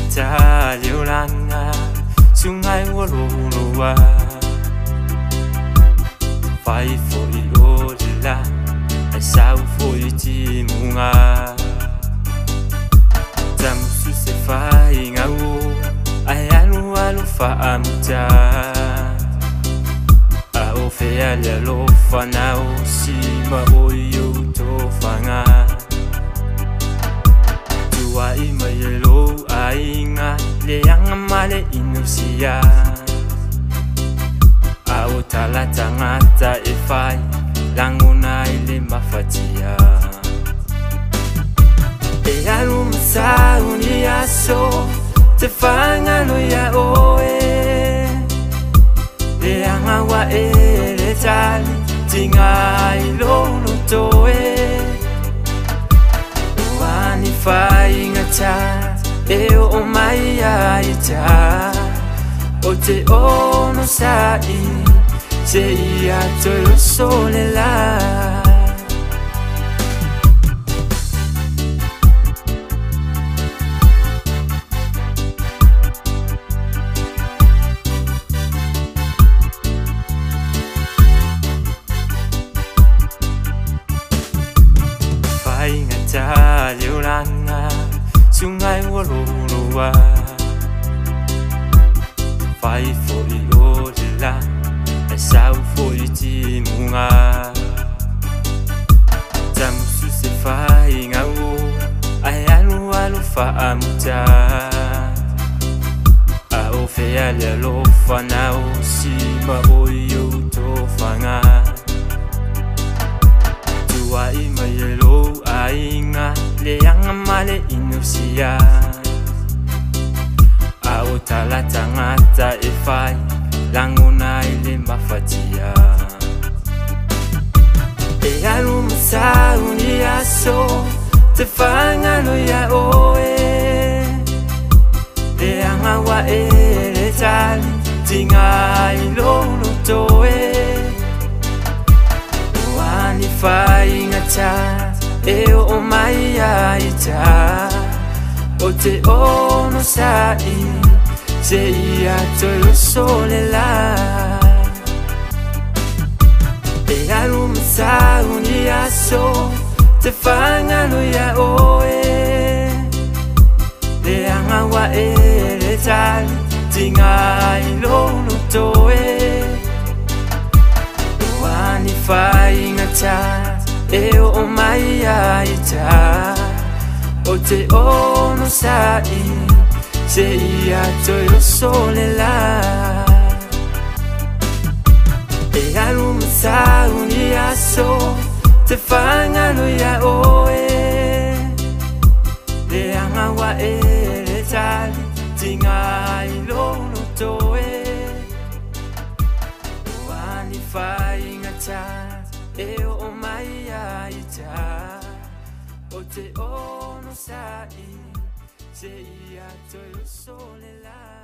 ta liu langa sungai wolua fai foi o la ai sau foi ti munga tamu su se fai ngau ai alu fa amta a o fe ale lo fa na o si ma o yo to fanga ai mai lo ai nga le yang male inusia au tala tangata e fai languna ile mafatia e alum sa unia so te fanga no ya oe le yang wa e le tali tinga ilo no toe wani fai ngata e o mai ai ta o te ono sai se ia to lo sole la fai ngata liu langa sungai wolua fai foi o la ai sau foi ti munga tamu su se fai ngau ai alu fa amta a o fe ale lo fa na o si ma o yo to fanga tu ai mai lo ai nga le yang male inusia au tala tangata e fai languna ile mafatia e alum sa unia so te fanga no ya oe le anga wa e le tali tinga ilo no toe wani fai ngata e o mai ai ta o te ono sai se ia to lo sole la e alum sa unia so te fanga no ya oe le anga wa e le tali tinga ilo no toe wani fai ngata e o mai ai ta o te ono sai se ia to lo sole la e alum sa unia so te fanga no ya oe le anga wa e le tali tinga ilo no toe wani fai ngata e o mai ai ta o te ono sai se ia to lo sole la